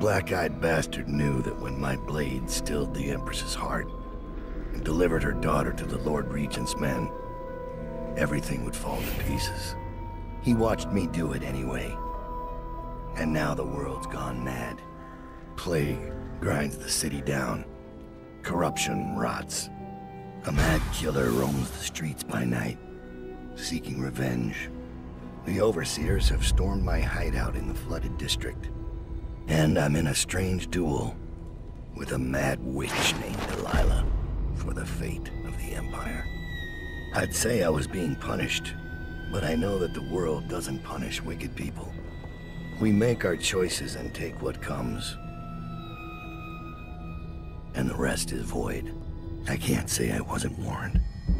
black-eyed bastard knew that when my blade stilled the Empress's heart and delivered her daughter to the Lord Regent's men, everything would fall to pieces. He watched me do it anyway. And now the world's gone mad. Plague grinds the city down. Corruption rots. A mad killer roams the streets by night, seeking revenge. The Overseers have stormed my hideout in the flooded district. And I'm in a strange duel with a mad witch named Delilah for the fate of the Empire. I'd say I was being punished, but I know that the world doesn't punish wicked people. We make our choices and take what comes. And the rest is void. I can't say I wasn't warned.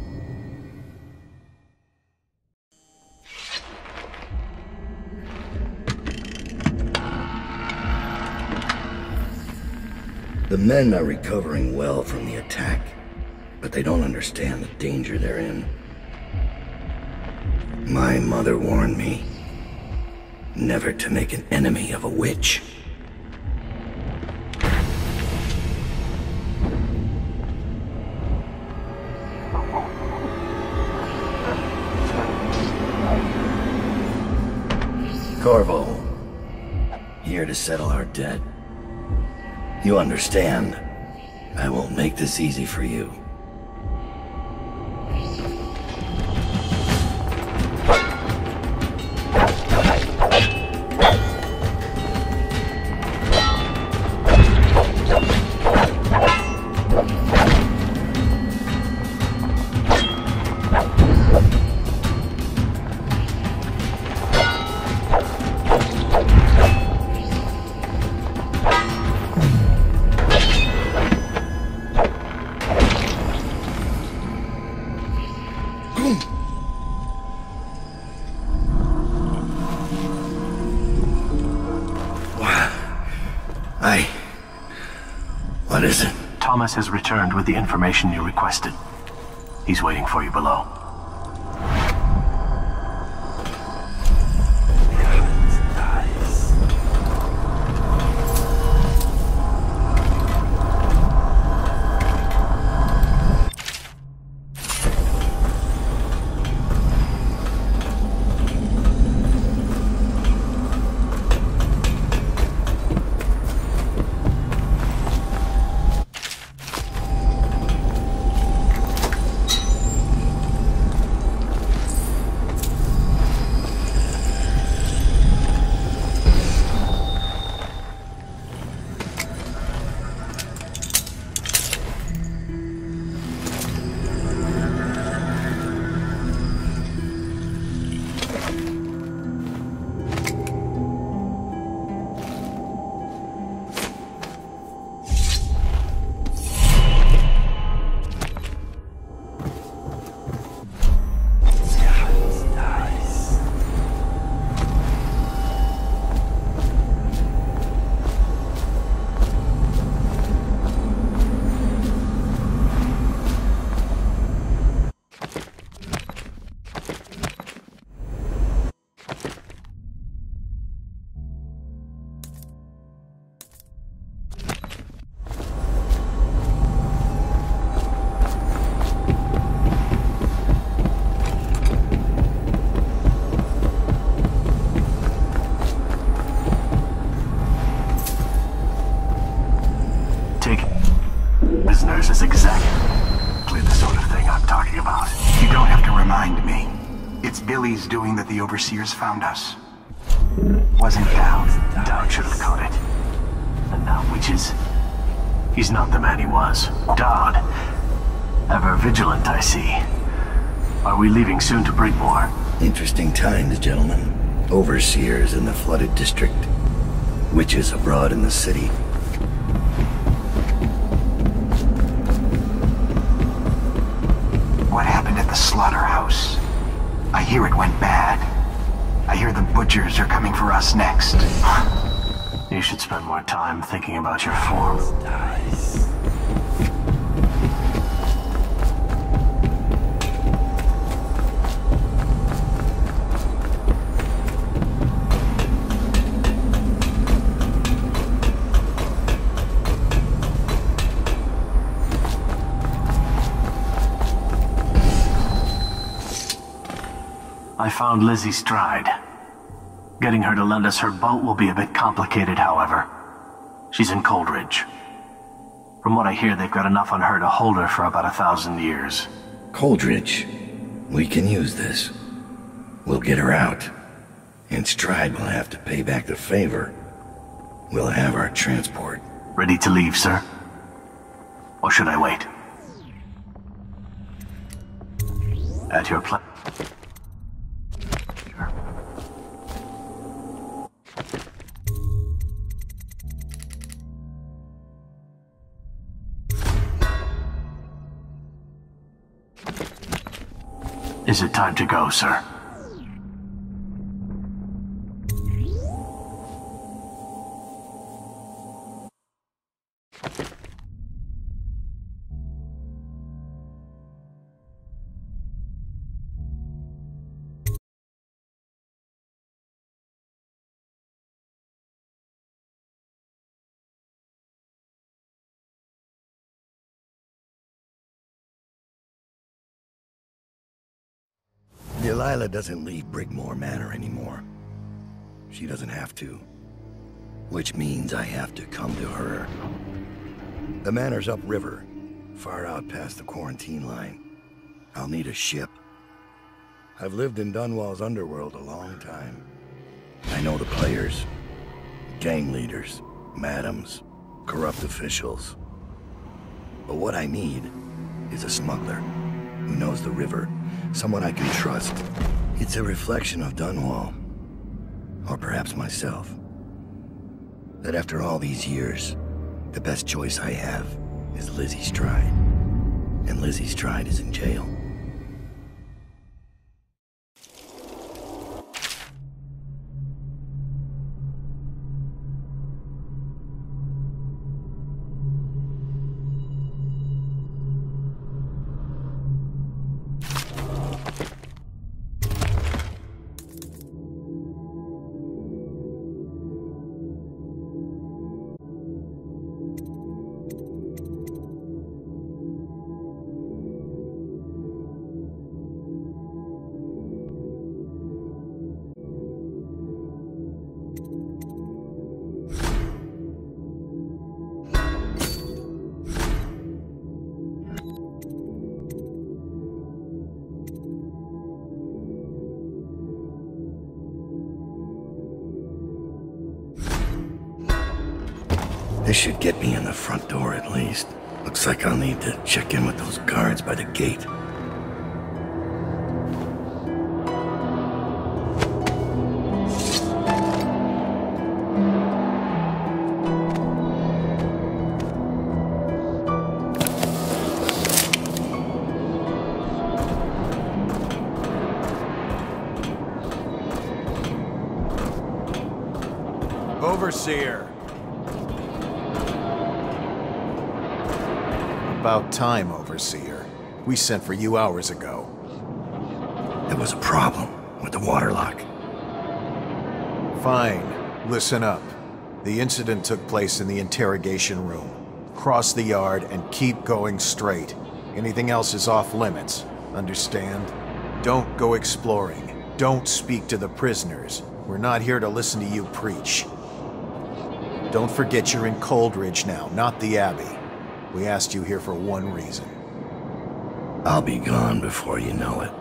The men are recovering well from the attack, but they don't understand the danger they're in. My mother warned me never to make an enemy of a witch. Corvo, here to settle our debt. You understand, I won't make this easy for you. What is it? Thomas has returned with the information you requested. He's waiting for you below. Prisoners is exactly the sort of thing I'm talking about. You don't have to remind me. It's Billy's doing that the Overseers found us. Wasn't Dowd. Dowd should have caught it. And now witches. He's not the man he was. Dowd. Ever vigilant, I see. Are we leaving soon to Brigmore? Interesting times, gentlemen. Overseers in the flooded district. Witches abroad in the city. What happened at the slaughterhouse? I hear it went bad. I hear the butchers are coming for us next. You should spend more time thinking about your form. I found Lizzie Stride. Getting her to lend us her boat will be a bit complicated, however. She's in Coldridge. From what I hear, they've got enough on her to hold her for about 1,000 years. Coldridge. We can use this. We'll get her out. And Stride will have to pay back the favor. We'll have our transport. Ready to leave, sir? Or should I wait? At your pleasure. Is it time to go, sir? Delilah doesn't leave Brigmore Manor anymore. She doesn't have to. Which means I have to come to her. The manor's upriver, far out past the quarantine line. I'll need a ship. I've lived in Dunwall's underworld a long time. I know the players, gang leaders, madams, corrupt officials. But what I need is a smuggler who knows the river, someone I can trust. It's a reflection of Dunwall, or perhaps myself. That after all these years, the best choice I have is Lizzie Stride. And Lizzie Stride is in jail. This should get me in the front door at least. Looks like I'll need to check in with those guards by the gate. Overseer. About time, Overseer. We sent for you hours ago. There was a problem with the water lock. Fine. Listen up. The incident took place in the interrogation room. Cross the yard and keep going straight. Anything else is off limits. Understand? Don't go exploring. Don't speak to the prisoners. We're not here to listen to you preach. Don't forget you're in Coldridge now, not the Abbey. We asked you here for one reason. I'll be gone before you know it.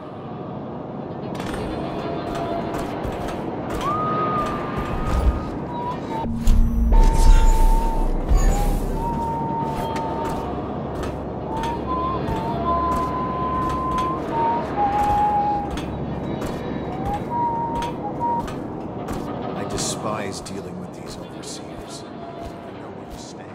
I despise dealing with these overseers. I know where to stand.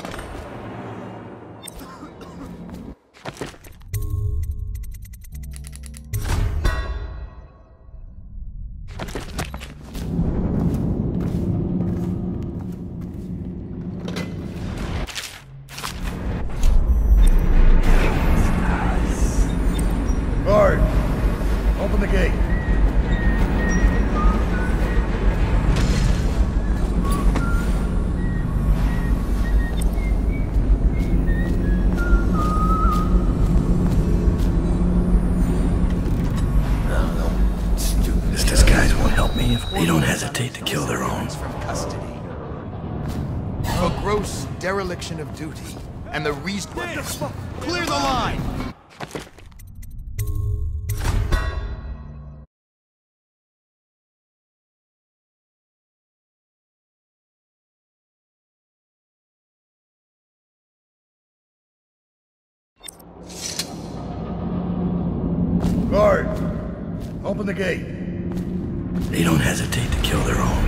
Guard! Open the gate. me if they don't hesitate to kill their own. From custody. A gross dereliction of duty. And the reason... Clear the line! Guard! Open the gate. They don't hesitate to kill their own.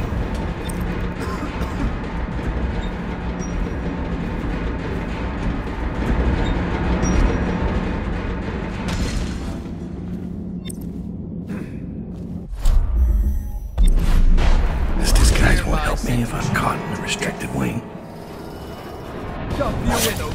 This disguise won't help me if I'm caught in the restricted wing. Jump your window.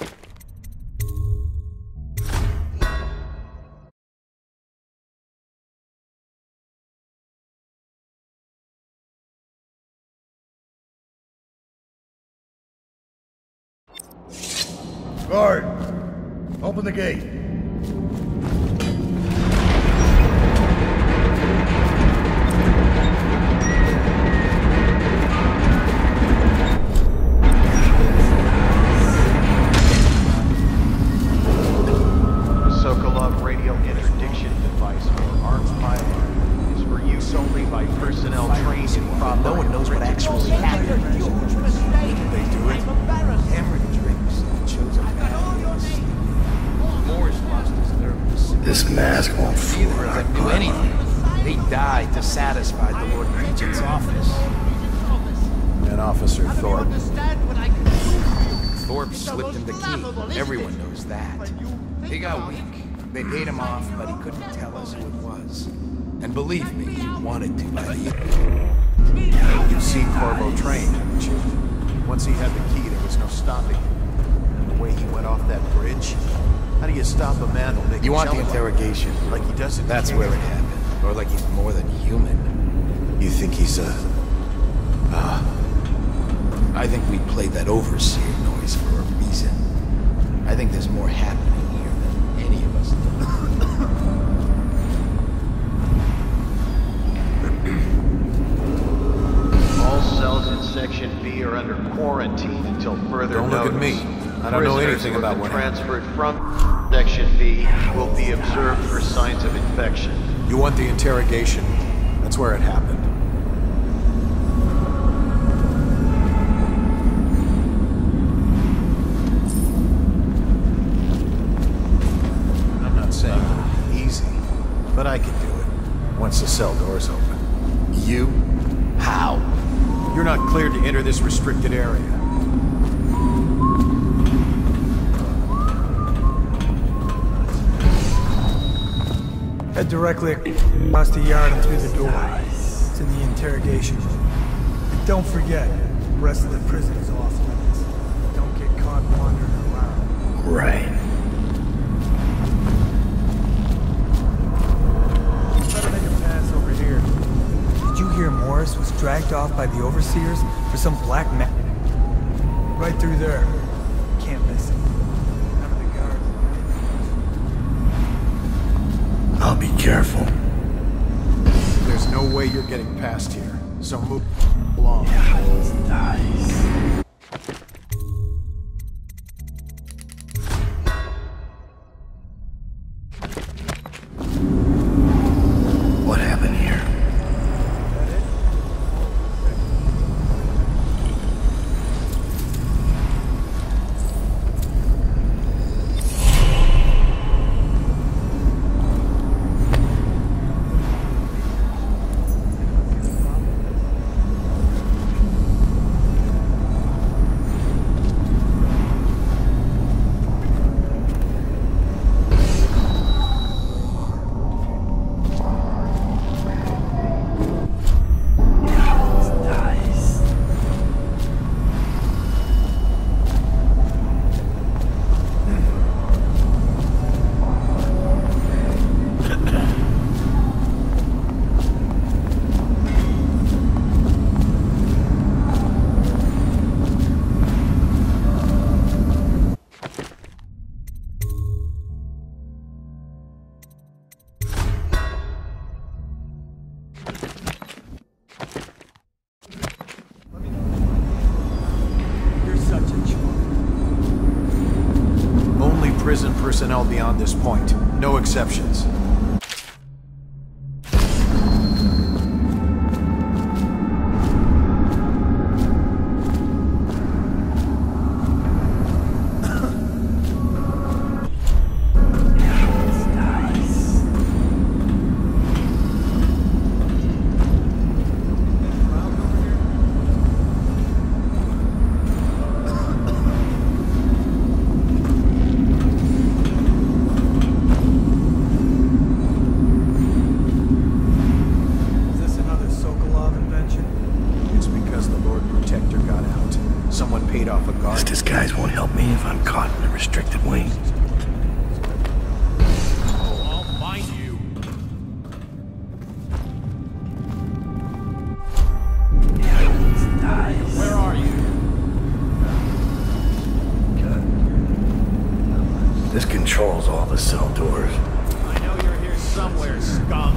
Guard! Open the gate. Sokolov radio interdiction device for armed pilot is for use only by personnel trained in proper... No one knows what actually happened. They do it. Hemorrhage drinks. Chose a Moore's lost his nervous. This mask won't fool Neither of them knew anything. They died to satisfy the Lord Regent's office. And Officer Thorpe. Thorpe slipped him the key. Everyone knows that. He got weak. They paid him off, but he couldn't tell us who it was. And believe me, he wanted to by the end. You've seen Corvo train, haven't you? Once he had the key, there was no stopping him. And the way he went off that bridge, how do you stop a man who'll make You want the jello? interrogation? Like he doesn't That's care. where it happened. Or like he's more than human. You think he's a... I think we played that overseer noise for a reason. I think there's more happening here than any of us know. All cells in Section B are under quarantine until further Don't look at notice. me. I don't know Prisoners anything who have about been what transferred from Section B will be observed for signs of infection. You want the interrogation? That's where it happened. I'm not saying it'll be easy, but I can do it once the cell door's open. You? How? You're not cleared to enter this restricted area. Head directly across the yard and through the door. It's in the interrogation room. And don't forget, the rest of the prison is off limits. Don't get caught wandering around. Right. Better make a pass over here. Did you hear Morris was dragged off by the overseers for some black man? Right through there. Can't miss him. None of the guards. I'll be careful. There's no way you're getting past here, so move along. Nice. What happened here? personnel beyond this point. No exceptions. This disguise won't help me if I'm caught in a restricted wing. I'll find you. Where are you? This controls all the cell doors. I know you're here somewhere, scum.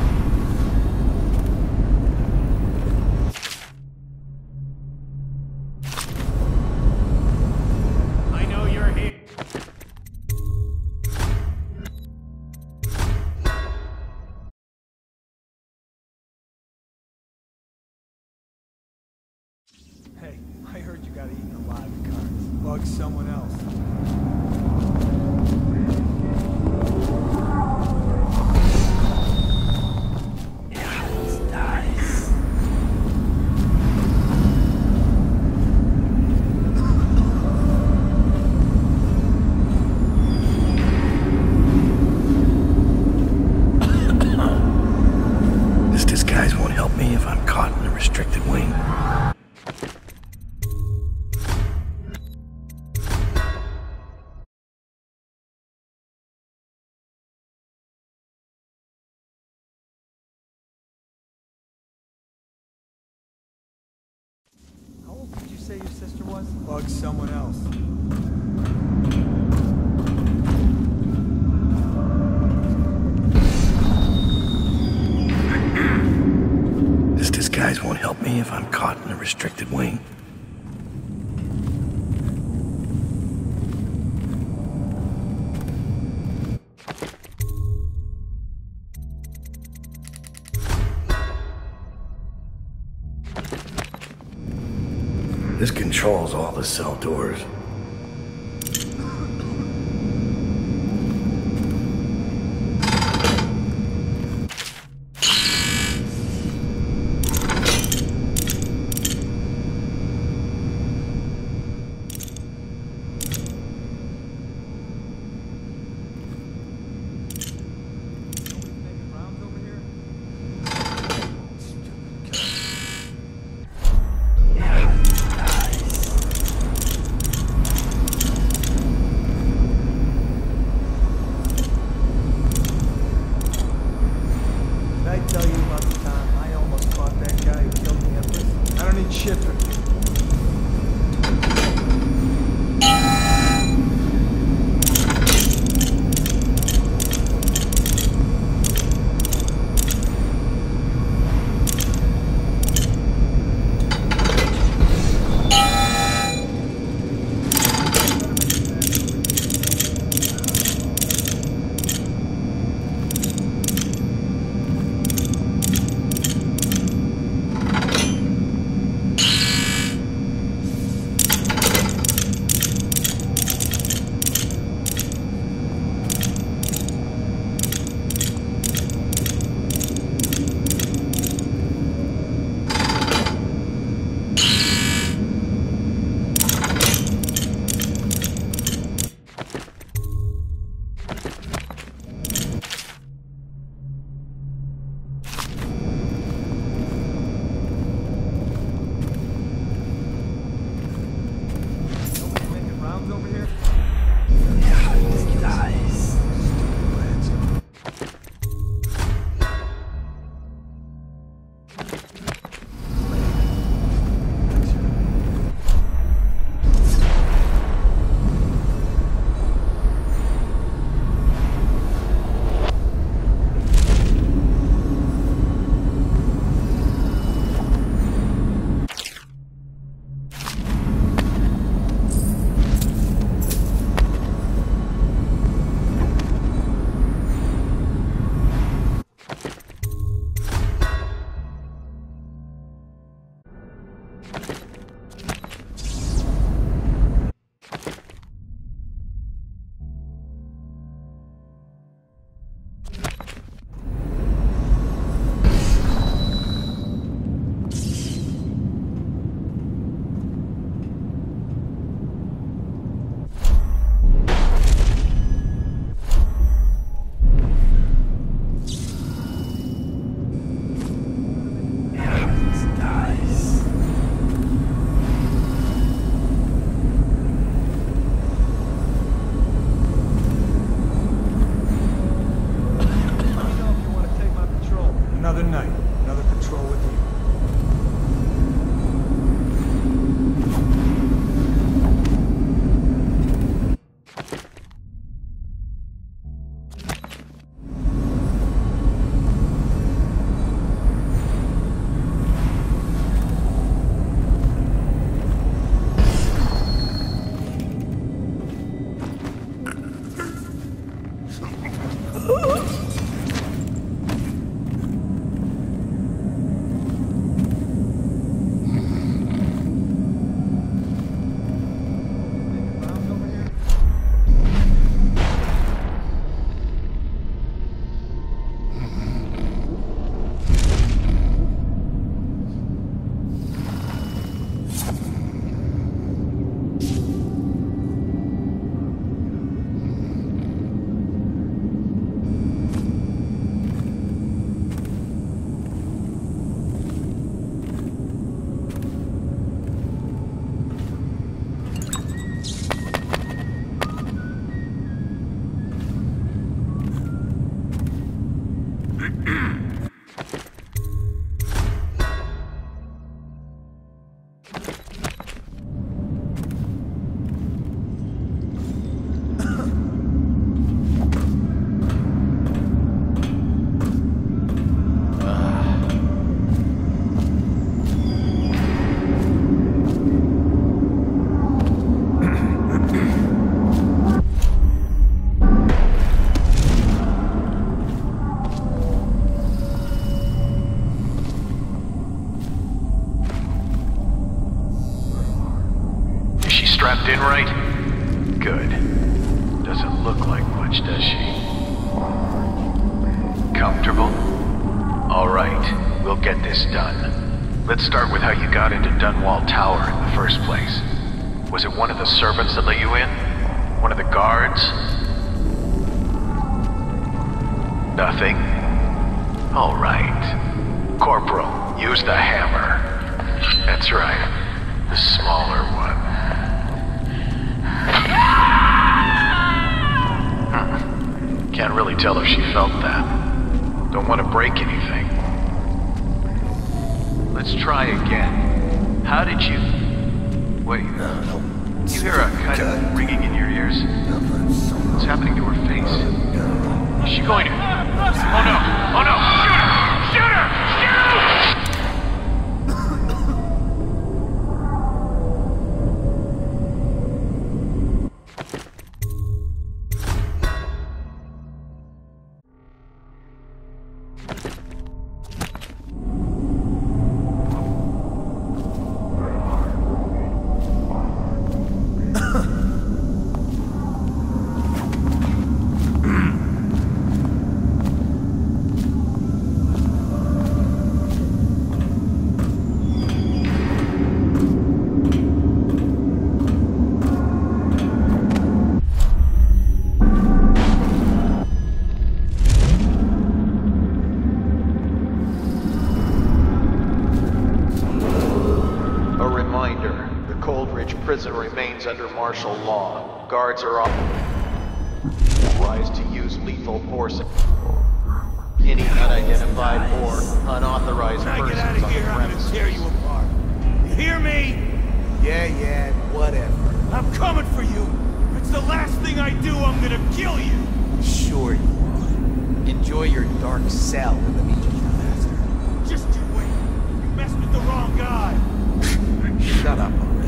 Hey, I heard you got eaten alive in cards. Bug someone else. This disguise won't help me if I'm caught in a restricted wing. How old did you say your sister was? Bug someone else. This disguise won't help me if I'm caught in a restricted wing. This controls all the cell doors. another night, another patrol with you. Strapped in right? Good. Doesn't look like much, does she? Comfortable? All right, we'll get this done. Let's start with how you got into Dunwall Tower in the first place. Was it one of the servants that let you in? One of the guards? Nothing? All right. Corporal, use the hammer. That's right. The smaller one. Can't really tell if she felt that. Don't want to break anything. Let's try again. How did you... Wait. You hear a kind of ringing in your ears? What's happening to her face? Is she going to... Oh no! Oh no! Shoot her! Shoot her! Shoot! Prison remains under martial law. Guards are authorized to use lethal force. Any unidentified or unauthorized persons on the premises. Tear you apart. You hear me? Yeah, whatever. I'm coming for you. If it's the last thing I do, I'm gonna kill you. Sure you are. Enjoy your dark cell in the meat faster. Just you wait. You messed with the wrong guy. Shut up already.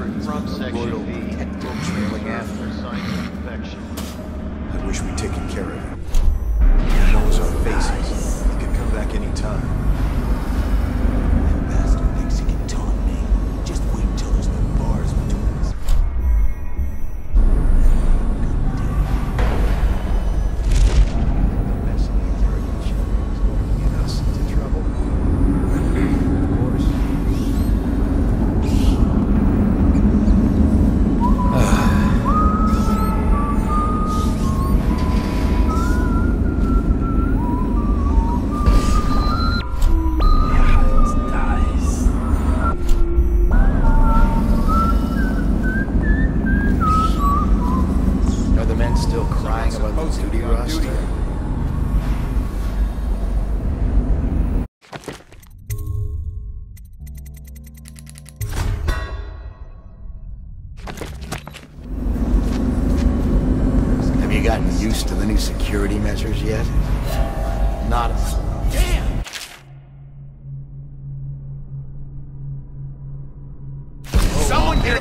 from Section B will trail again. for signs of infection. I wish we'd taken care of it. He knows our faces. He could come back any time. That bastard thinks he can taunt me. Just wait till there's no bars between us. The mess in the interrogation room is going to get us into trouble. Of course. Are the men still crying about the duty roster? Have you gotten used to the new security measures yet? Not damn! Someone get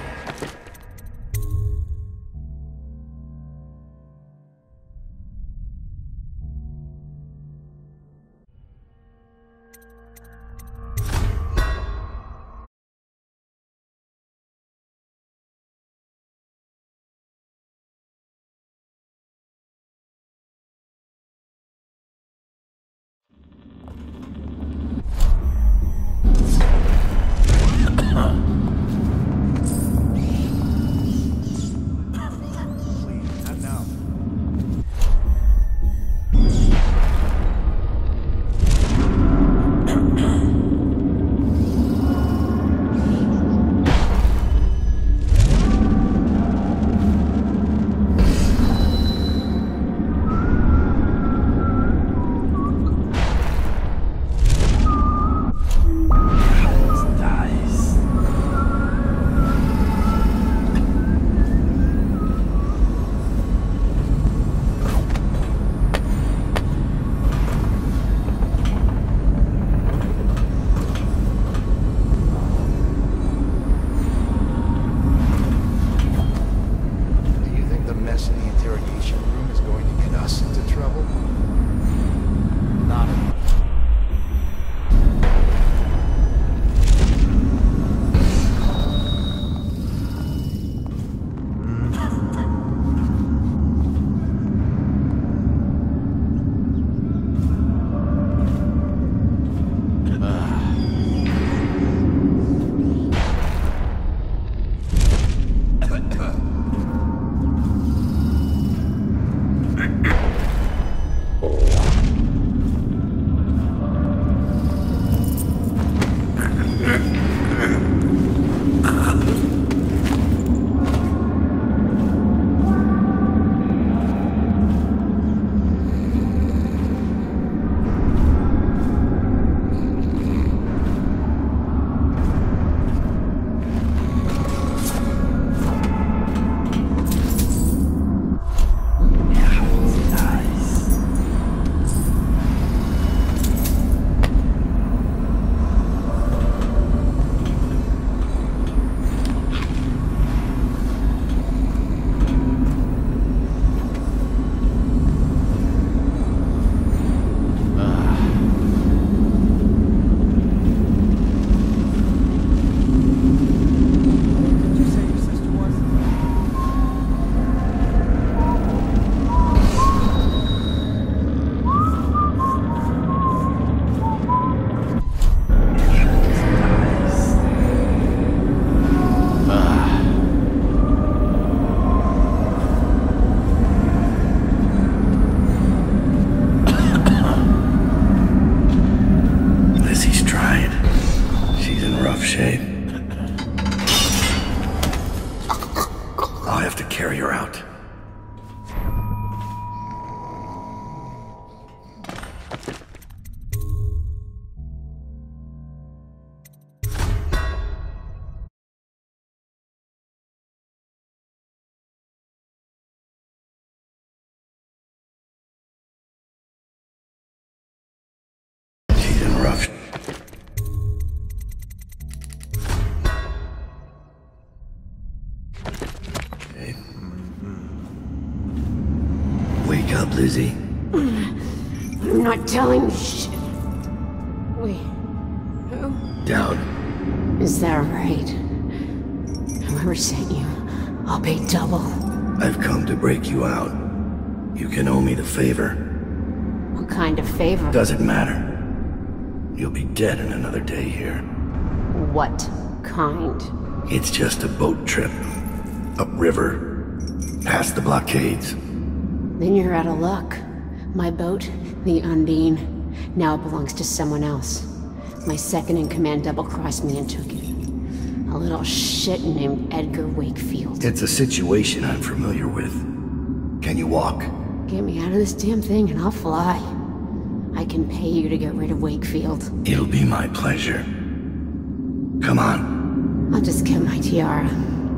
Lizzie. I'm not telling you shit. Wait, who? Dowd. Is that right? Whoever sent you, I'll pay double. I've come to break you out. You can owe me the favor. What kind of favor? Doesn't matter. You'll be dead in another day here. What kind? It's just a boat trip. Upriver. Past the blockades. Then you're out of luck. My boat, the Undine, now it belongs to someone else. My second-in-command double-crossed me and took it. A little shit named Edgar Wakefield. It's a situation I'm familiar with. Can you walk? Get me out of this damn thing and I'll fly. I can pay you to get rid of Wakefield. It'll be my pleasure. Come on. I'll just get my tiara.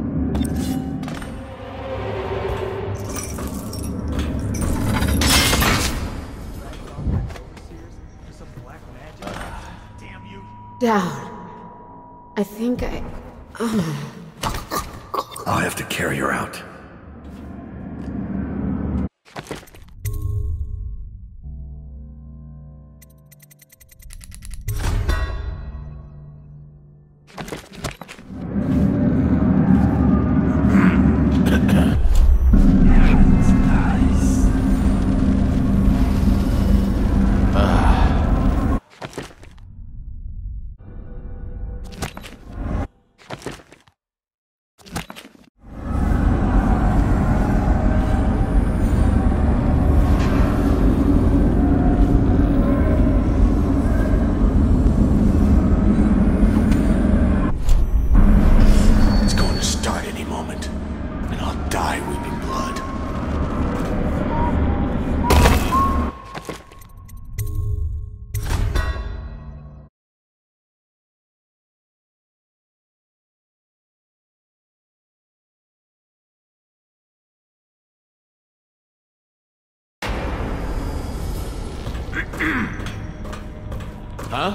Down. I think I'll have to carry her out. Huh?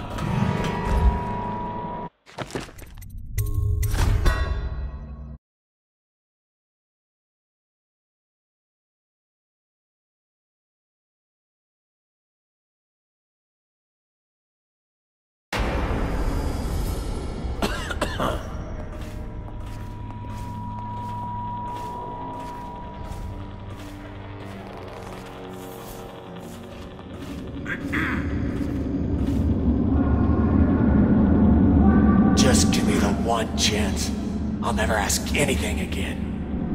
Just give me the one chance. I'll never ask anything again.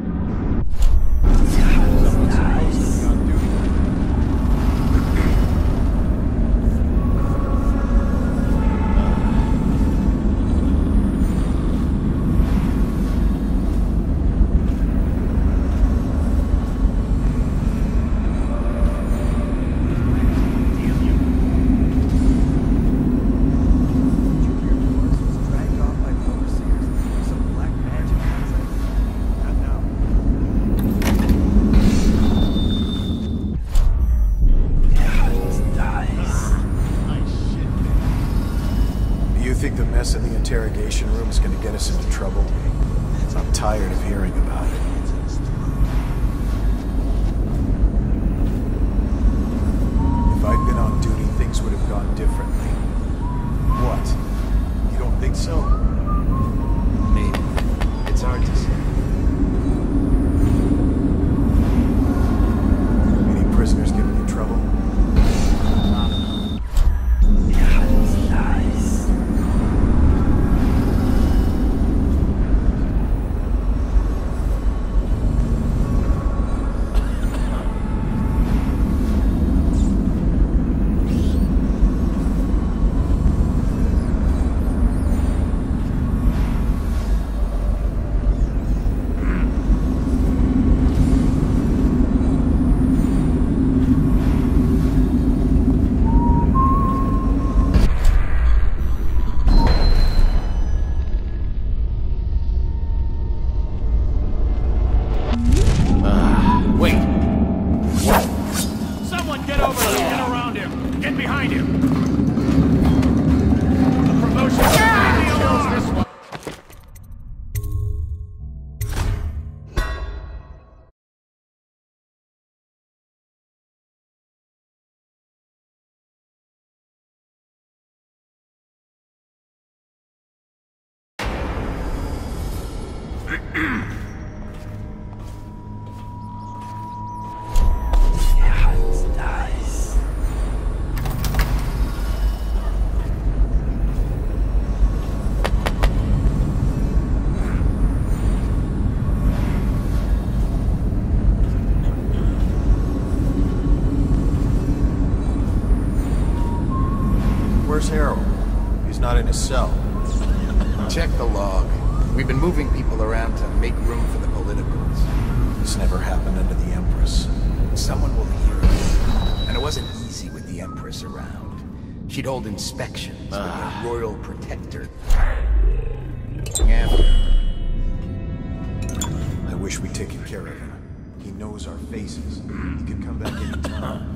You think the mess in the interrogation room is going to get us into trouble? I'm tired of hearing about it. If I'd been on duty, things would have gone differently. What? You don't think so? Maybe. It's hard to say. Any prisoners giving you trouble? Someone get over there! Get around him! Get behind him! The promotion... Where's Harold? He's not in his cell. Check the log. We've been moving people around to make room for the politicals. This never happened under the Empress. Someone will hear us. And it wasn't easy with the Empress around. She'd hold inspections with the royal protector. After. I wish we'd taken care of him. He knows our faces. He could come back anytime.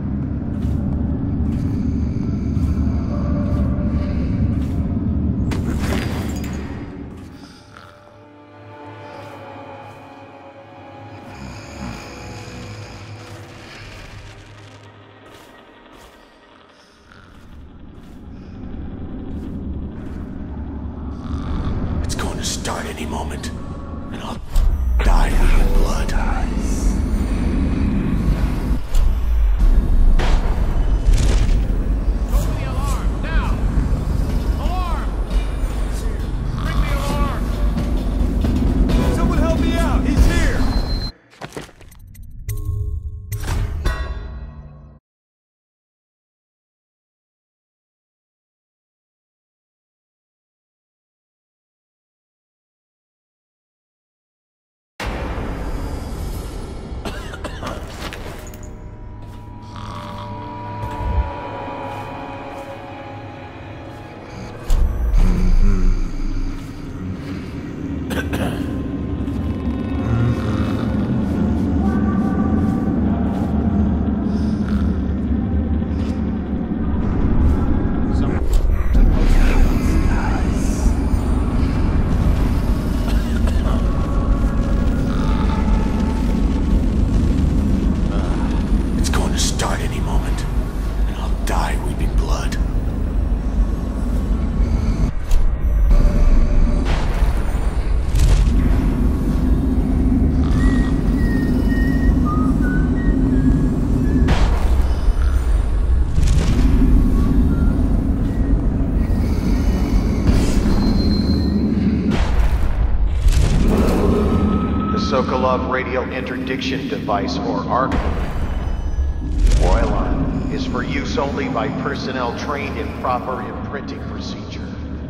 Start any moment, and I'll die in blood. Open the alarm, now! Alarm! Bring the alarm! Someone help me out, he's here! Sokolov radio interdiction device, or ARC, Roiland, is for use only by personnel trained in proper imprinting procedure.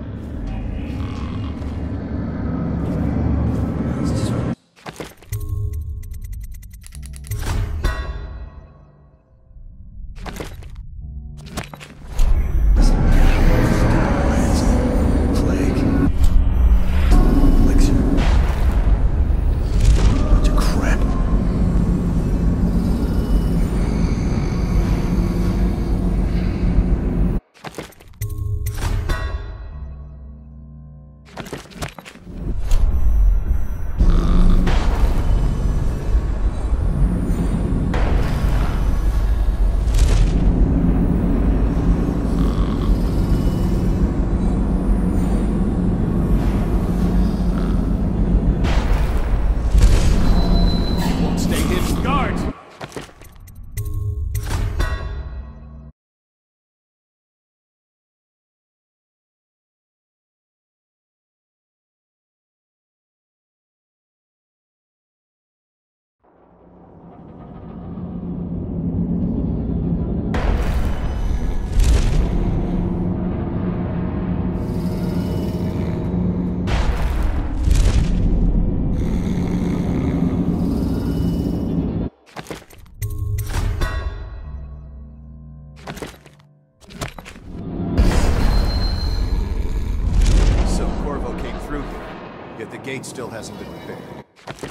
Yet the gate still hasn't been repaired.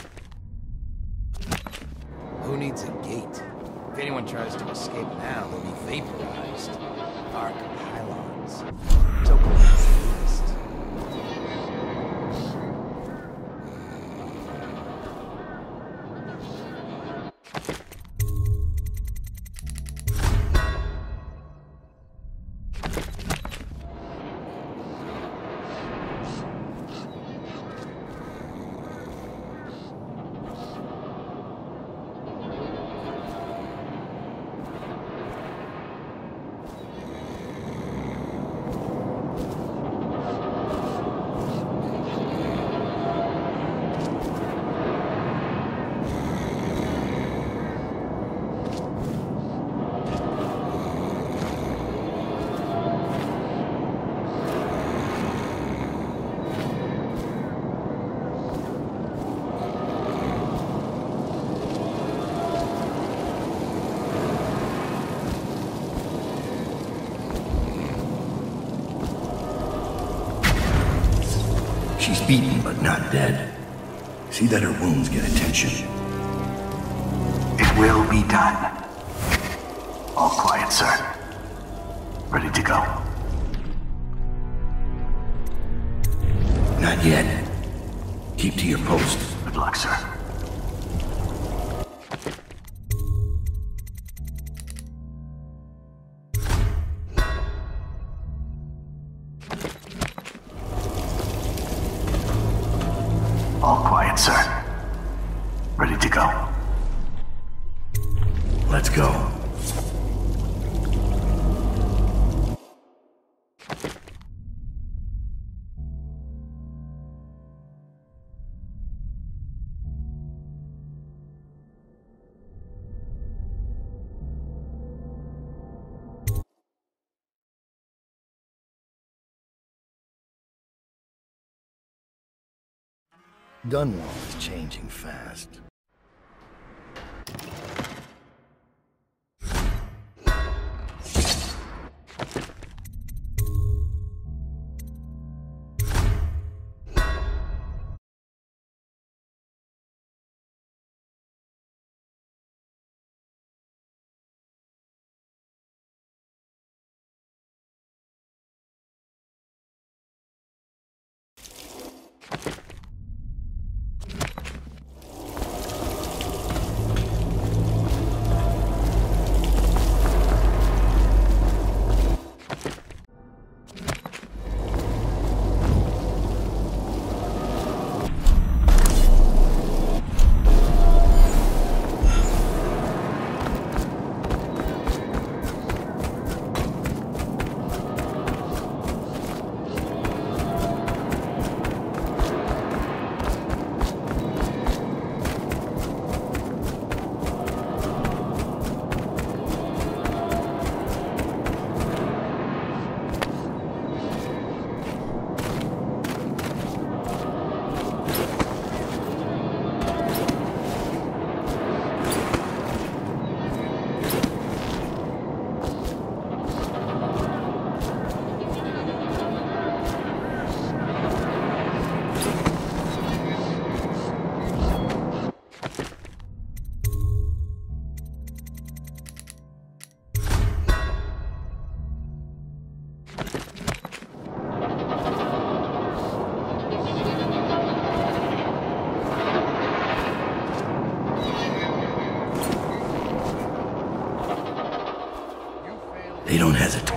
Who needs a gate? If anyone tries to escape now, they'll be vaporized. Arc pylons. Sokolov's list. she's beaten but not dead. See that her wounds get attention. It will be done. All quiet, sir. Ready to go. Not yet. Keep to your post. Good luck, sir. All quiet, sir. Ready to go. Let's go. Dunwall is changing fast. They don't hesitate.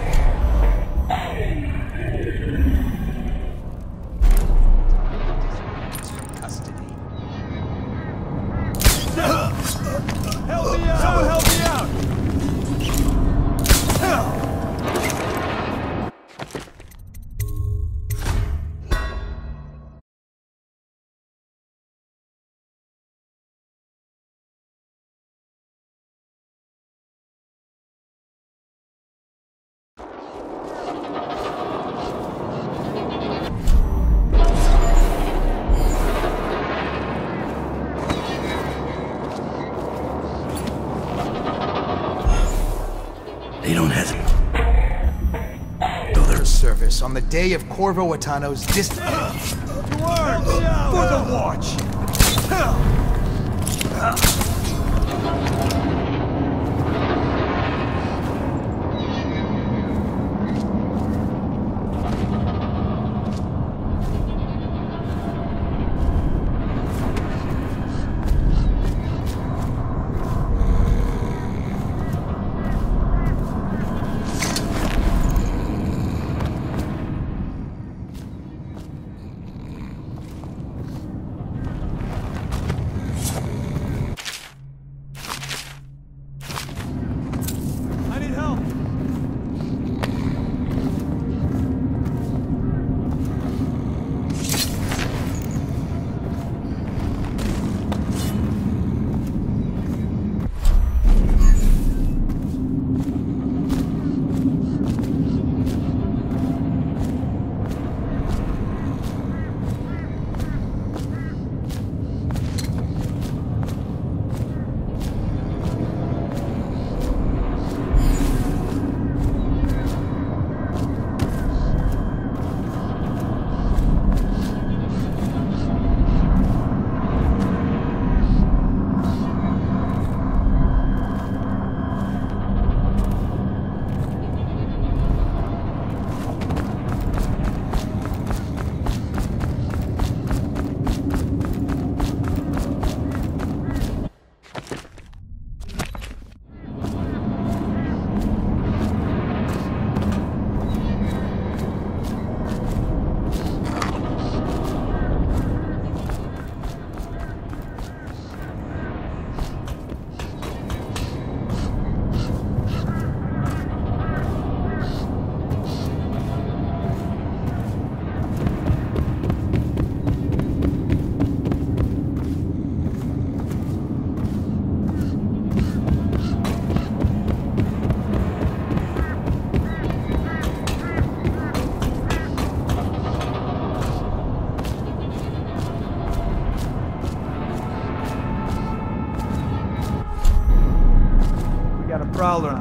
Help me out! Someone help me out! They don't hesitate. Service on the day of Corvo Attano's To arms! For the watch! Prowler.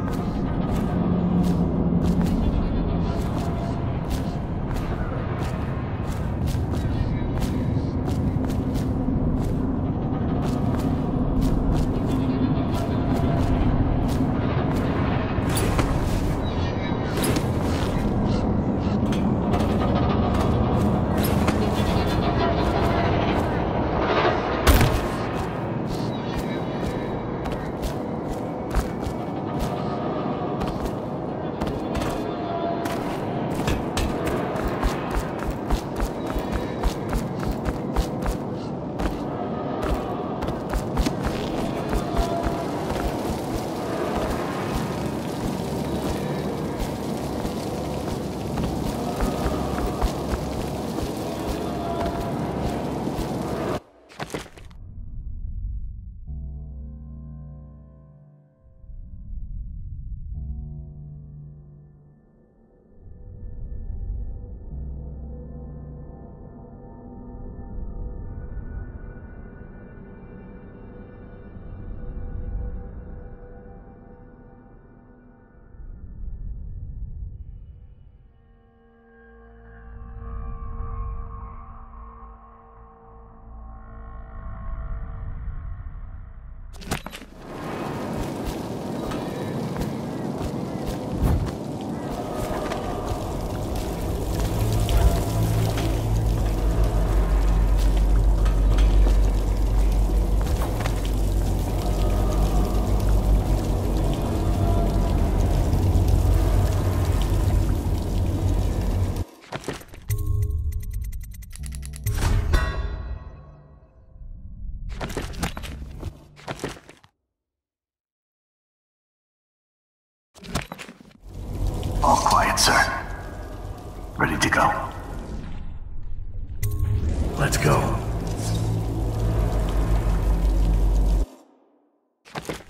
All quiet, sir. Ready to go. Let's go.